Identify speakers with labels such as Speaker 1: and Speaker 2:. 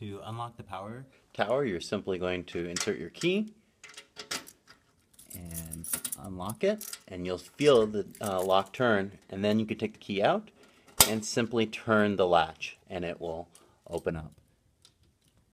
Speaker 1: To unlock the PowerTower, you're simply going to insert your key and unlock it, and you'll feel the lock turn, and then you can take the key out and simply turn the latch and it will open up.